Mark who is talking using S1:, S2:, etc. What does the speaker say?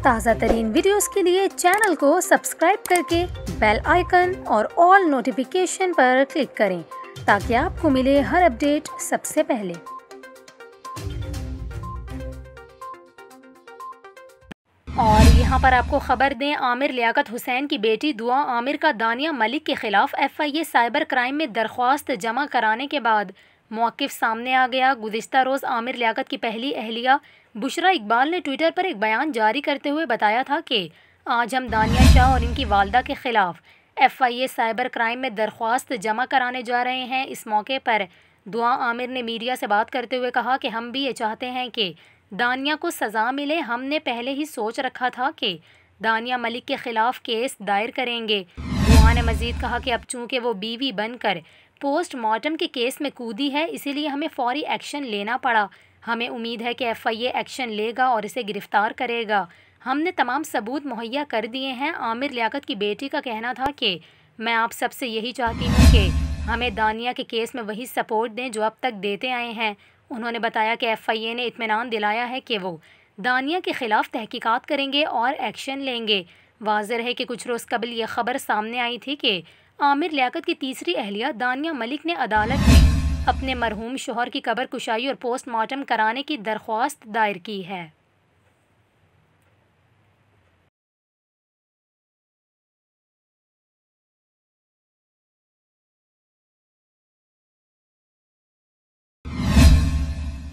S1: ताज़ा तरीन वीडियोस के लिए चैनल को सब्सक्राइब करके बेल आइकन और ऑल नोटिफिकेशन पर क्लिक करें ताकि आपको मिले हर अपडेट सबसे पहले। और यहाँ पर आपको खबर दें, आमिर लियाकत हुसैन की बेटी दुआ आमिर का दानिया मलिक के खिलाफ FIA साइबर क्राइम में दरख्वास्त जमा कराने के बाद मौक़िफ़ सामने आ गया। गुज़िश्ता रोज़ आमिर लियाकत की पहली अहलिया बुशरा इकबाल ने ट्विटर पर एक बयान जारी करते हुए बताया था कि आज हम दानिया शाह और इनकी वालदा के खिलाफ FIA साइबर क्राइम में दरख्वास्त जमा कराने जा रहे हैं। इस मौके पर दुआ आमिर ने मीडिया से बात करते हुए कहा कि हम भी ये चाहते हैं कि दानिया को सज़ा मिले। हमने पहले ही सोच रखा था कि दानिया मलिक के ख़िलाफ़ केस दायर करेंगे। दुआ ने मज़ीद कहा कि अब चूँकि वो बीवी बनकर पोस्टमार्टम के केस में कूदी है, इसीलिए हमें फ़ौरी एक्शन लेना पड़ा। हमें उम्मीद है कि FIA एक्शन लेगा और इसे गिरफ़्तार करेगा। हमने तमाम सबूत मुहैया कर दिए हैं। आमिर लियाकत की बेटी का कहना था कि मैं आप सबसे यही चाहती हूँ कि हमें दानिया के केस में वही सपोर्ट दें जो अब तक देते आए हैं। उन्होंने बताया कि FIA ने इत्मीनान दिलाया है कि वो दानिया के ख़िलाफ़ तहकीकात करेंगे और एक्शन लेंगे। वाज़ेह है कि कुछ रोज़ कबल ये ख़बर सामने आई थी कि आमिर लियाकत की तीसरी अहलिया दानिया मलिक ने अदालत में अपने मरहूम शौहर की कब्र कुशाई और पोस्टमार्टम कराने की दरख्वास्त दायर की है।